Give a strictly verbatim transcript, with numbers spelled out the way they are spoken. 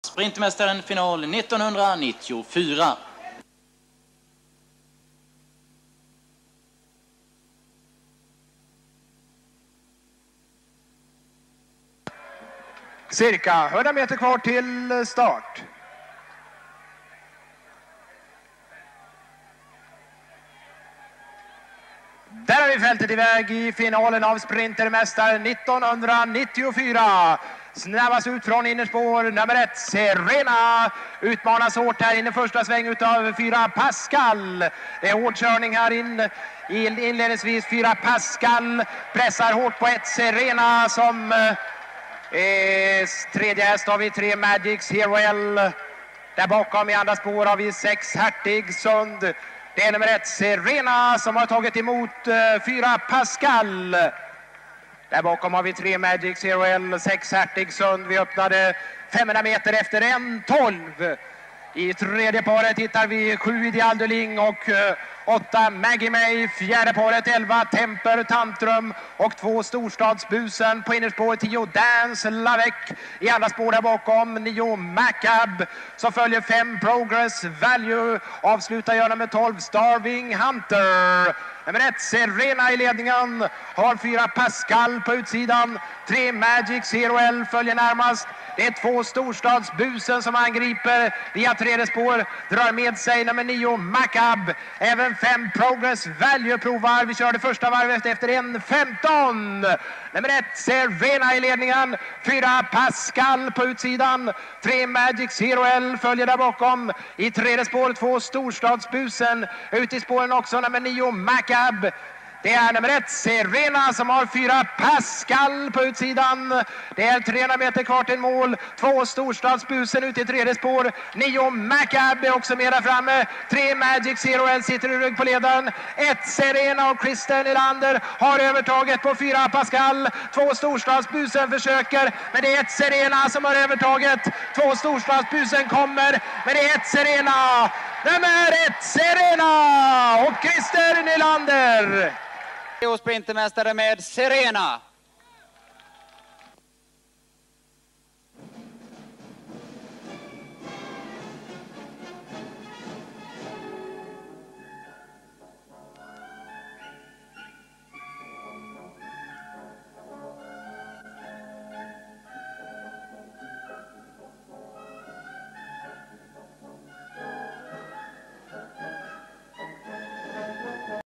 Sprintmästaren final nittonhundranittiofyra. Cirka hundra meter kvar till start. Där har vi fältet iväg i finalen av Sprintermästaren nittonhundranittiofyra. Snabbast ut från innerspår nummer ett, Serena. Utmanas hårt här in i första sväng utav fyra Pascal. Det är hård körning här in i inledningsvis. Fyra Pascal pressar hårt på ett Serena som är tredje häst. Har vi tre Magics Hero L. Där bakom i andra spår har vi sex Hertigsund. Det är nummer ett Serena som har tagit emot uh, fyra Pascal. Där bakom har vi tre Magic Zero L, sex Hertigsund. Vi öppnade femhundra meter efter en tolv. I tredje paret hittar vi sju Ideal Duling och uh, åtta Maggie May. Fjärde paret elva Temper Tantrum och två Storstadsbusen. På innerspår tio Dance Lavec. I andra spår där bakom nio Macab. Så följer fem Progress Value. Avslutar gör nummer tolv Starving Hunter. Nummer ett Serena i ledningen. Har fyra Pascal på utsidan. Tre Magic Hero L följer närmast. Det är två Storstadsbusen som angriper via tredje spår. Drar med sig nummer nio Macab. Även fem Progress Value provar. Vi körde första varvet efter en femton. Nummer ett Serena i ledningen. Fyra Pascal på utsidan. Tre Magic Hero L följer där bakom. I tredje spår två Storstadsbusen. Ut i spåren också nummer nio Macab. Det är nummer ett Serena som har fyra Pascal på utsidan. Det är trehundra meter kvar till mål. Två Storstadsbusen ut i tredje spår. Nio Macab är också med där framme. Tre Magic Zero L sitter i rygg på ledaren. Ett Serena och Christer Nylander har övertaget på fyra Pascal. Två Storstadsbusen försöker, men det är ett Serena som har övertaget. Två Storstadsbusen kommer, men det är ett Serena. Nummer ett Serena och Christer Nylander. Och Sprintermästare med Serena.